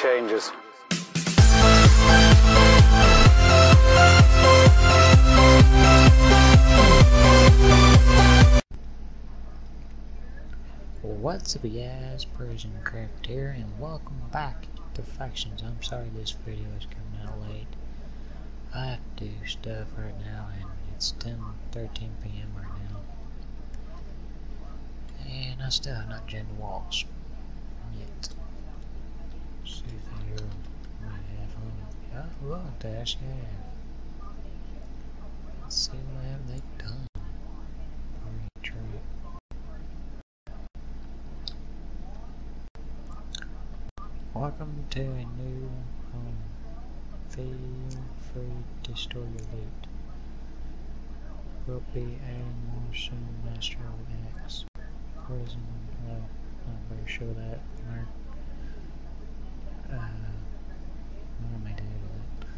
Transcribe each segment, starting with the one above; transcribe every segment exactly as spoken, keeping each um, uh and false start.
changes. What's up guys, Persian Craft here, and welcome back to Factions. I'm sorry this video is coming out late. I have to do stuff right now, and it's ten thirteen p m right now. And I still have not joined the walls yet. See if they might have them. Yeah, look, they actually have. Let's see what have they done. Retreat. Welcome to a new home. Feel free to store your loot. We'll be adding more soon. Master X. Prison. Well, not very sure that. Or, uh, what am I doing with it?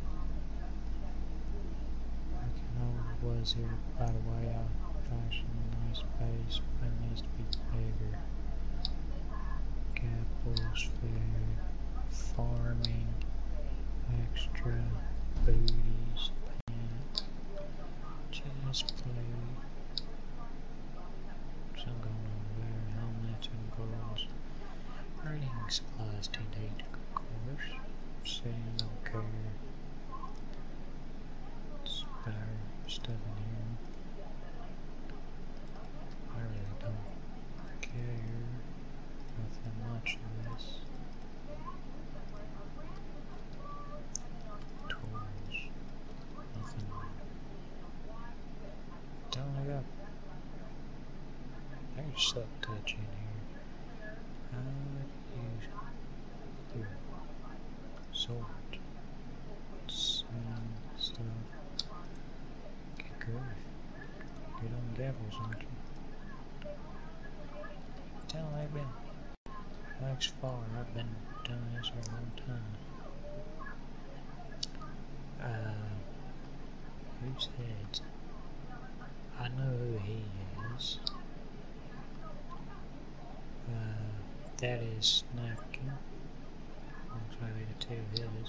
I was here, by the way. I fashioned a nice base, but it needs to be bigger. Apples, food, farming, extra booties, pants, chest plate, some going on there, helmets and goals, earning supplies to date, of course, saying I don't care, spare stuff in here, I really don't care. Nothing much of this. Tools. Nothing. Don't look up. There's suck touch in here. How would use the sword? Some stuff. Get good. Get on devils, aren't you? Tell I've been. Thus far, I've been doing this for a long time. Uh, who's heads? I know who he is. Uh, that is Napkin. Looks like they got two heads.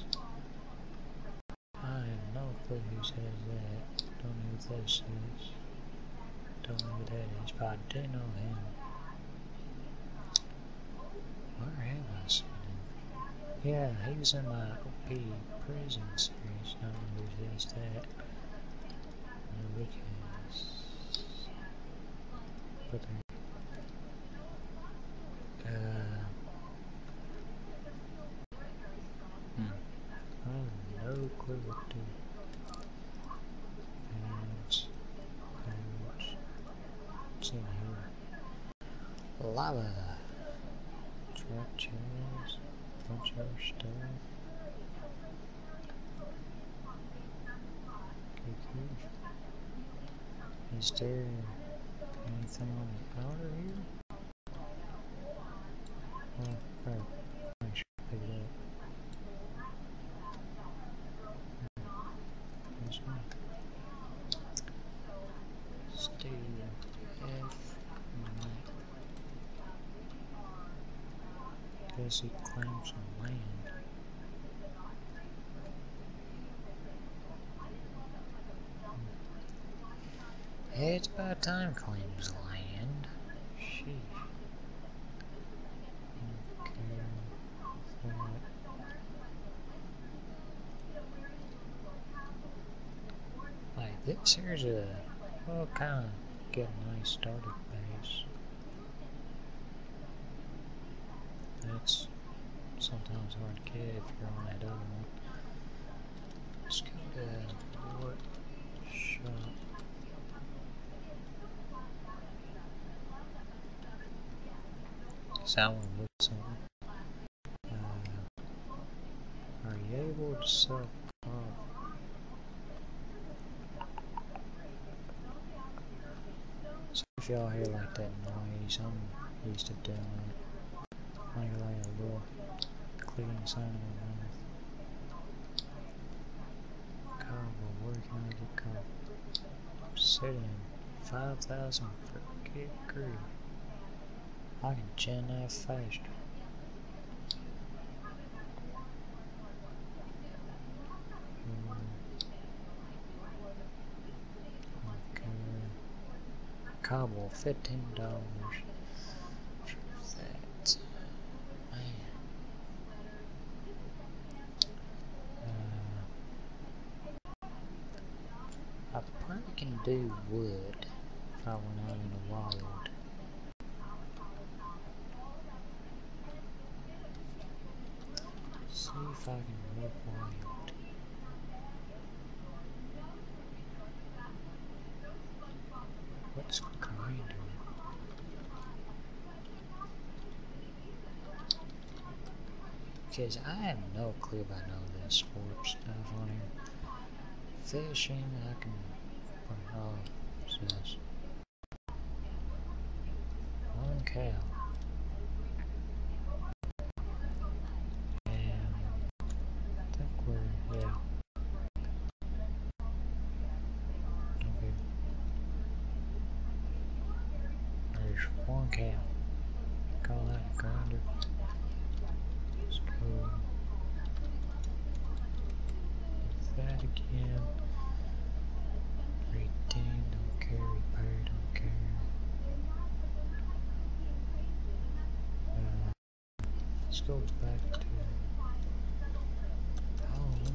I have no clue whose head is that. Don't know who this is. Don't know who that is, but I do know him. Where have I seen him? Yeah, he was in my O P prison series. I don't know who is that. No, because. But uh. Hmm. I have no clue what to do. Hands. Hands. What's in here? Lava. Track chairs, bunch of other stuff. Okay, cool. Is there anything on the powder here? Oh, right. I should pick it up. There's one. Stay F. Guess he claims some land. Hmm. It's about time claims land. Sheesh. Okay. That. Like this here's a well kinda get a nice starting base. That's sometimes hard to get if you're on that other one. Let's go to what shop. So I want to look something. Uh, are you able to sell coffee? So if y'all hear like that noise, I'm used to doing it. Like, like a little cleaning sign of my mouth. Cobble, where can I get cobble? Sitting five thousand for good grief. I can gen that faster. cobble, fifteen dollars for that. Man. Uh, I probably can do wood if I went out in the wild. See if I can live wild. What's grinder? Because I have no clue about all this sport stuff on here. Fishing, I can. Oh, what's this? One cow. And I think we're, yeah. Okay. There's one cow. Call that a grinder. Let's go. That again. Redeem, don't care. Repair, don't care. Uh, let's go back to home.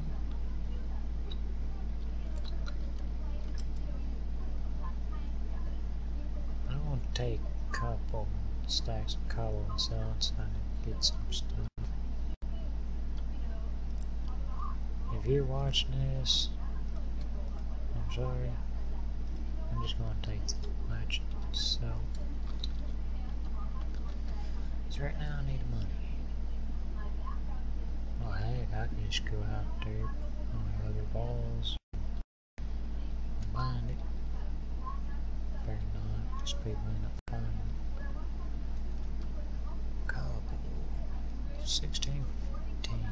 I want to take a couple stacks of cobble and sell it so I can get some stuff. If you're watching this, I'm sorry. I'm just going to take the much and sell. Because right now I need money. Oh heck, I can just go out there on the other balls. Mind it. Better not, because people end up finding cobble. sixteen fifteen.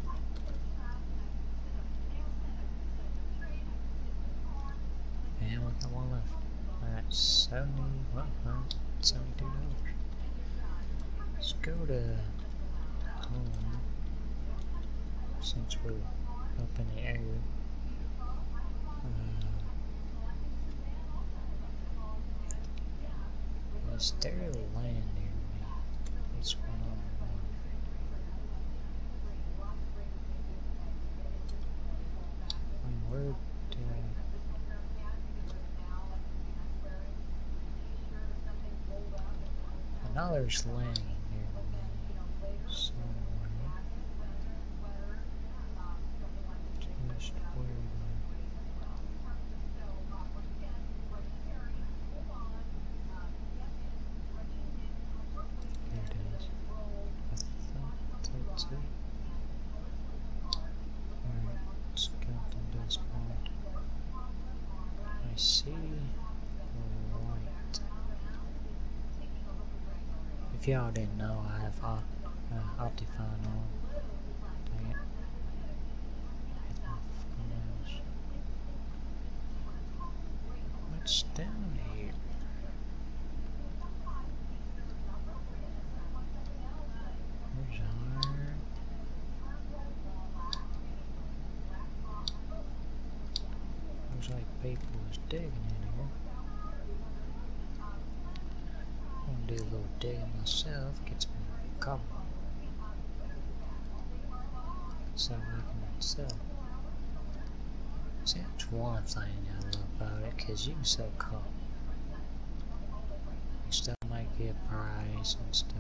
And we got one left. That's seventy, what, seventy-two dollars. Let's go to home, since we're up in the air. Uh, is there land near me? That's what I'm wondering. I mean, where do I... I know there's land near me somewhere. Just where though? Here it is. I thought that's it. Alright, let's go to this point. I see light. If y'all didn't know, I have op uh, Optifine on. Dang it. Hit my phones. What's down here? There's iron. Looks like people was digging in here. I'm gonna do a little digging myself, get some cobble, so I can sell. See, that's one thing I love about it, because you can sell cobble. You still might get a price and stuff.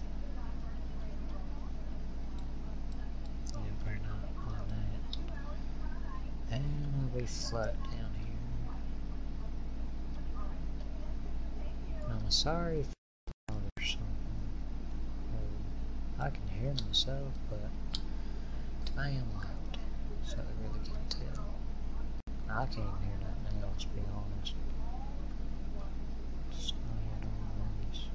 Yeah, better not on that. And it'll be flat down here. I'm sorry if or something. I can hear myself, but it's fan loud, so I really can't tell. I can't even hear nothing else, to be honest. It's not on this.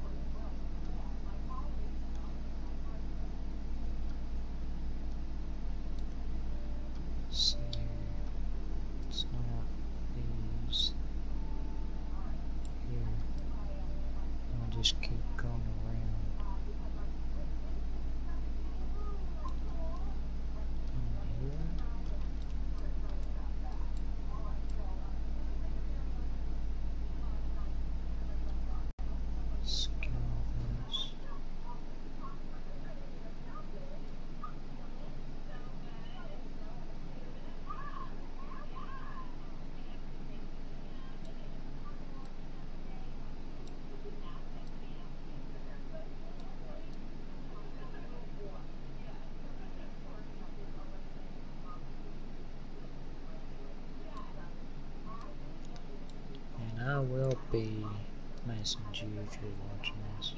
See, it's not these here. I'll just keep going around. In here. I will be messaging you if you're watching this.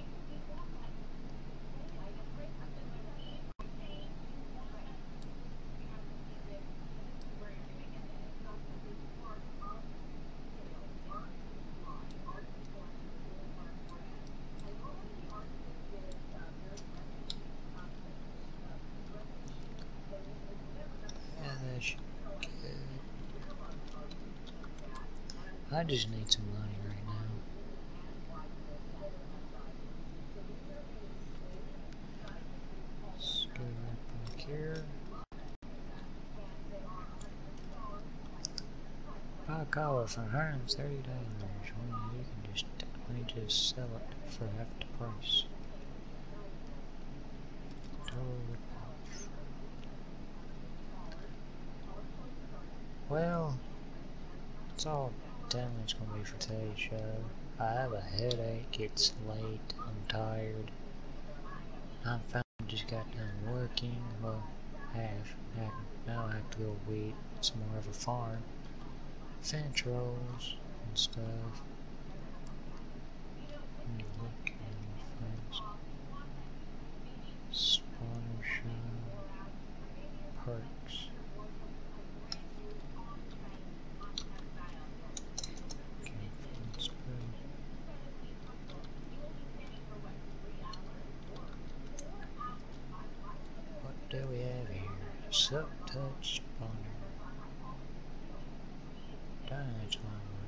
Yeah, that should be good. I just need some money right now. Let's go right back here. Buy a car for one hundred thirty dollars when you can just we just sell it for half the price. Totally off. Well, that's all damn it's gonna be for today's show. I have a headache, it's late, I'm tired. I finally just got done working, well, half, half. Now I have to go weed some more of a farm. Fence rolls and stuff. Let me look at friends. Spawner shop. Perks. Okay, fence spray. What do we have here? Silk touch spawner. Damage armor.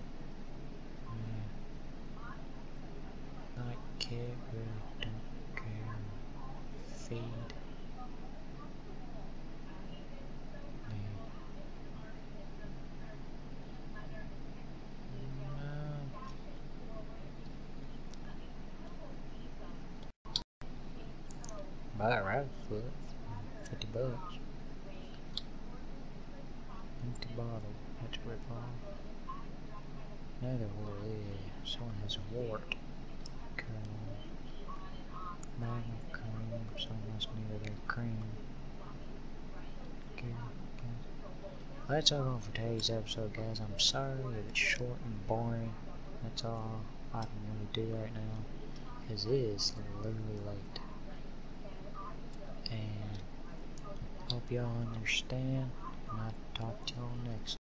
Yeah. Night kit, really don't care. Feed. Yeah. No. Buy a rabbit foot. Fifty bucks. Empty bottle. That's rip off. Another wart, yeah. Someone has a wart. Kernel. Magma cream. Someone else needed their cream. Okay, okay. Well, that's all for today's episode, guys. I'm sorry if it's short and boring. That's all I can really do right now. Because it is literally late. And hope y'all understand. And I'll talk to y'all next.